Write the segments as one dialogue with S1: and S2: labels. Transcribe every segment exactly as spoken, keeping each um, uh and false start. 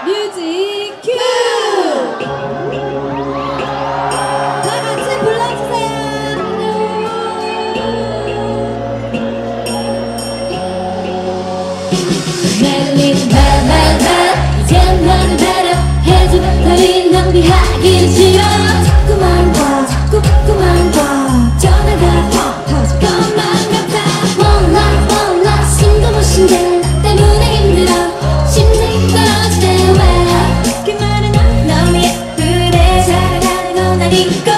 S1: 뮤직 큐! 다 같이 불러주세요. 멜리는 발발발 이젠 나를 배려해줘. 달리 낭비하기 싫어. 자꾸만 봐 자꾸만 봐 전화가 터질 것만 같아. 몰라 몰라 숨도 못 쉰대 때문에 힘들어. 심장이 떨어질 때 왜 그 말은 너무 예쁘대. 사랑하는 건 아니고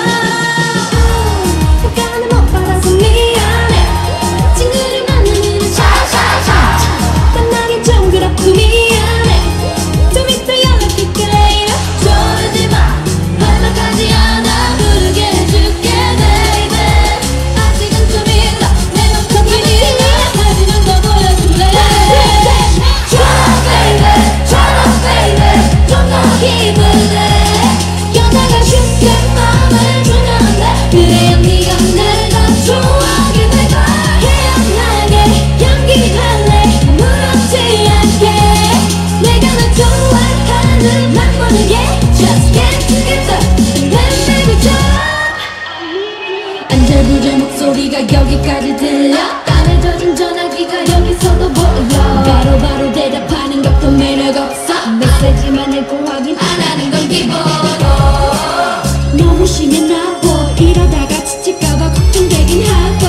S1: 평가는 못 받아서 미안해. 친구를 만나면 샤샤샤 만나긴 좀 그렇고 미안해. 좀 이따 연락할게 later. 조르지마 얼마까지 않아 부르게 해줄게 baby. 아직은 좀 일러 내 맘 터뜨리려 하지만 더 보여줄래. 좋아 baby 좋아 baby 좀 더 기분해. 여자가 쉽게 마음을 주면 돼. 그래야 네가 날 더 좋아하게 될 거야. 태연하게 연기할래 아무렇지 않게. 내가 널 좋아하는 맘 모르게 Just get together and then baby 좀 안절부절 목소리가 여기까지 들려. 땀을 젖은 전화기가 여기서도 보여. 바로바로 대답하는 것도 매력 없어. 메시지만 읽고 확인 안 하는 건 기본. 너무 심해 나보 이러다가 지칠까봐 걱정되긴 하고.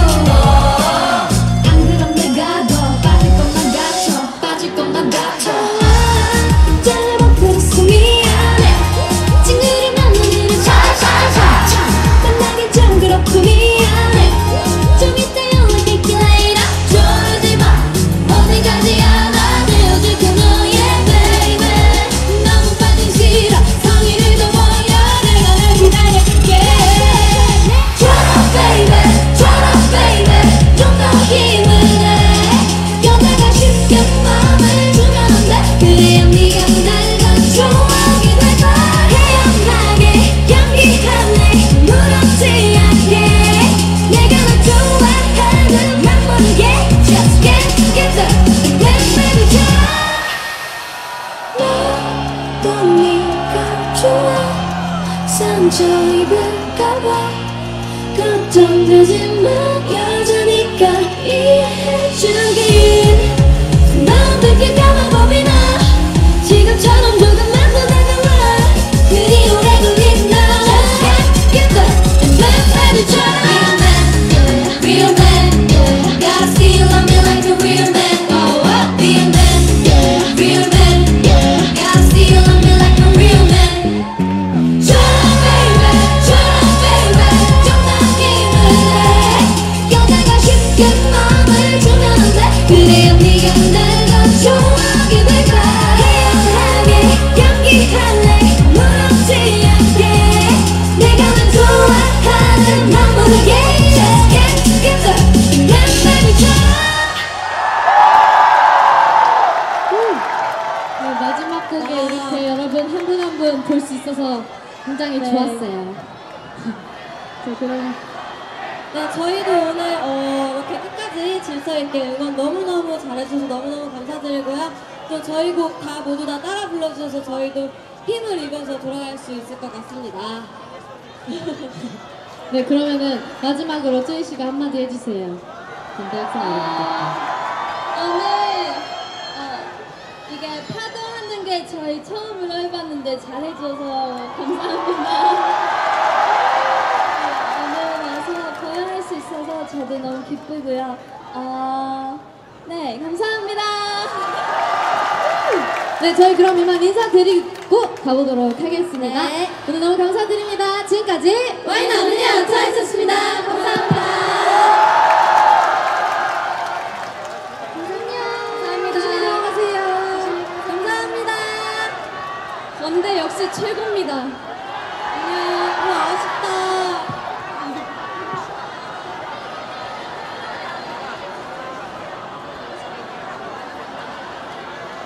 S1: 안 그럼 내가 더 빠질 것만 같아 빠질 것만 같아. 잘 못 들었어 미안해. 친구를 만나면 샤샤샤 만나긴 좀 그렇고 미안해. 좀 이따 연락할게 later. 조르지마 어디까지 안아내어줄게 너의 baby. 너무 빠진 싫어 성의를 더 보여. 내가 널 기다려줄게. 좋아 baby 좋아 baby 좀 더 힘을 내. 여자가 쉽게 마음을 주면 돼. 그래야 네가 날 더 좋아하게 될 거야. 태연하게 연기할래 아무렇지 않게. 내가 널 좋아하는 맘 모르게 Just get together and then baby 좀 너도 네가 좋아. 상처 입을까봐 걱정되지만 여자니까 이해해주길. 넌 느낄까봐 겁이 나. 지금처럼 조금만 더 다가와. 그리 오래 걸린 너 Just get together and then baby 좀 Real man, yeah. Gotta still love me like a real man. Oh, oh. Real man, yeah. Real man, yeah. Gotta still love me like a real man. 좋아 baby, 좋아 baby 좀 더 힘을 내. 여자가 쉽게 마음을 주면 돼. 그래야 네가 날 더 좋아하게 될 거야. 태연하게 연기할래 아무렇지 않게. 내가 널 좋아하는 맘 모르게 Just get together and then baby 좀
S2: 네, 마지막 곡에
S1: 와.
S2: 이렇게 여러분 한 분 한 분 볼 수 있어서 굉장히
S1: 네.
S2: 좋았어요. 자, 그럼
S1: 네, 저희도 오늘 어, 이렇게 끝까지 질서 있게 응원 너무너무 잘해주셔서 너무너무 감사드리고요. 또 저희 곡 다 모두 다 따라 불러주셔서 저희도 힘을 입어서 돌아갈 수 있을 것 같습니다.
S2: 네, 그러면은 마지막으로 쪼이 씨가 한마디 해주세요. 전대학생 여러분들.
S3: 오늘 어, 이게 파도하는 게 저희 처음으로 해봤는데 잘해줘서 감사합니다. 어, 오늘 와서 공연할 수 있어서 저도 너무 기쁘고요. 어, 네, 감사합니다.
S2: 네, 저희 그럼 이만 인사드리고 가보도록 하겠습니다.
S1: 네.
S2: 오늘 너무 감사드립니다. 지금까지
S1: 와인 언니 안타했었습니다. 감사합니다.
S2: 감사합니다. 조심히 들어가세요.
S1: 감사합니다.
S2: 건대 역시 최고입니다.